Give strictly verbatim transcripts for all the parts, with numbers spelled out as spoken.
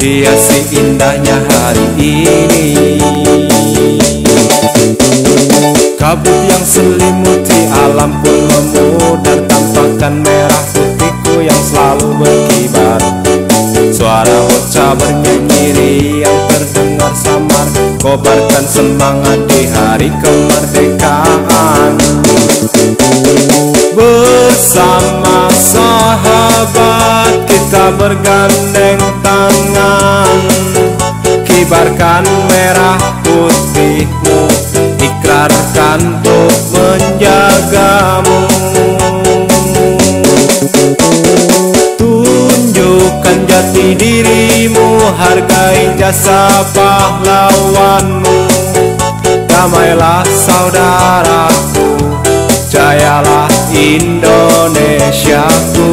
hiasi indahnya hari ini. Kabut yang selimuti alam pun memudar, tampakkan merah putihku yang selalu berkibar. Suara bocah bernyanyi riang terdengar samar, kobarkan semangat di hari kemerdekaan. Bersama sahabat kita bergandeng tangan, kibarkan merah putihmu, ikrarkan untuk menjagamu. Tunjukkan jati dirimu, hargai jasa pahlawanmu. Damailah saudaraku, jayalah Indonesiaku.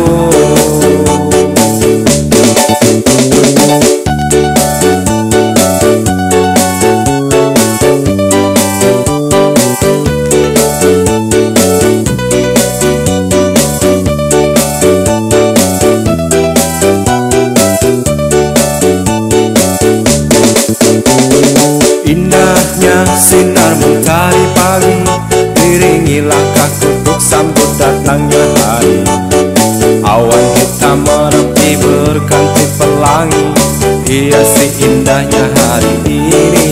Indahnya sinar mentari pagi, iringi langkah untuk sambut datangnya hari. Awan hitam menepi berganti pelangi, hiasi indahnya hari ini.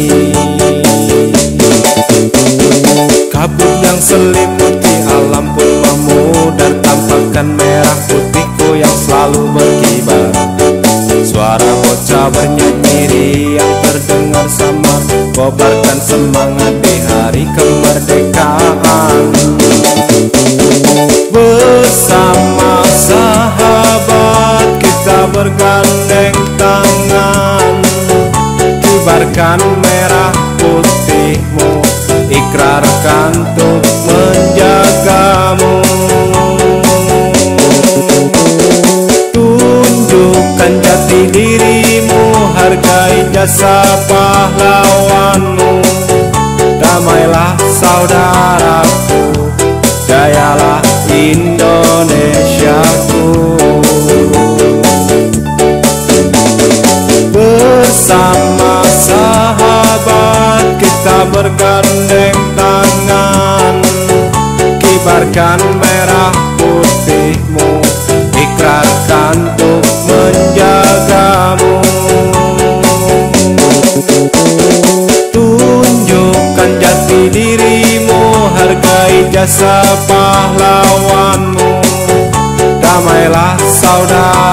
Kabut yang selimuti alam pun memudar, tampakkan merah putihku yang selalu berkibar. Suara bocah bernyanyi riang terdengar samar, kobarkan semangat di hari kemerdekaan. Bersama sahabat kita bergandeng tangan, kibarkan merah putihmu, ikrarkan untuk menjagamu. Tunjukkan jati dirimu, hargai jasa pahlawanmu. Damailah saudaraku, jayalah Indonesiaku. Bersama sahabat kita bergandeng tangan, kibarkan merah putihmu, ikrarkan untuk menjagamu. Tunjukkan jati dirimu, hargai jasa pahlawanmu. Damailah saudara